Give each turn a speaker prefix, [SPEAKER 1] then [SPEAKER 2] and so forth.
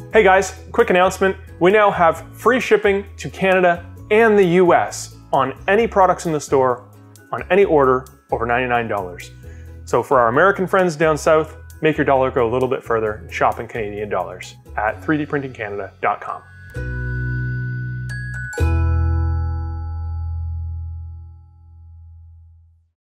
[SPEAKER 1] Hey guys, quick announcement. We now have free shipping to Canada and the US on any products in the store, on any order over $99. So for our American friends down south, make your dollar go a little bit further and shop in Canadian dollars at 3dprintingcanada.com.